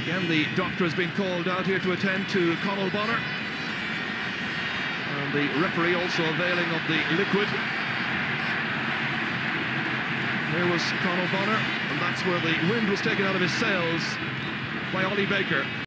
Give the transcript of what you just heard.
Again, the doctor has been called out here to attend to Conal Bonnar. And the referee also availing of the liquid. Here was Conal Bonnar, and that's where the wind was taken out of his sails by Ollie Baker.